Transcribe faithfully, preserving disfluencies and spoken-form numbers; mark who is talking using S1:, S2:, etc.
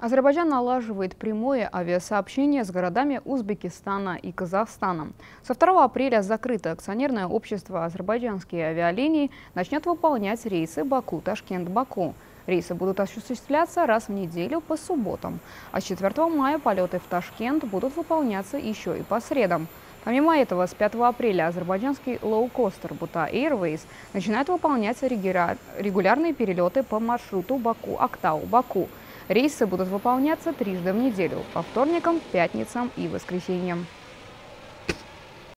S1: Азербайджан налаживает прямое авиасообщение с городами Узбекистана и Казахстана. Со второго апреля закрытое акционерное общество «Азербайджанские авиалинии» начнет выполнять рейсы Баку-Ташкент-Баку. Рейсы будут осуществляться раз в неделю по субботам. А с четвёртого мая полеты в Ташкент будут выполняться еще и по средам. Помимо этого, с пятого апреля азербайджанский лоукостер «Бута Airways» начинает выполнять регулярные перелеты по маршруту Баку-Актау-Баку. Рейсы будут выполняться трижды в неделю – по вторникам, пятницам и воскресеньям.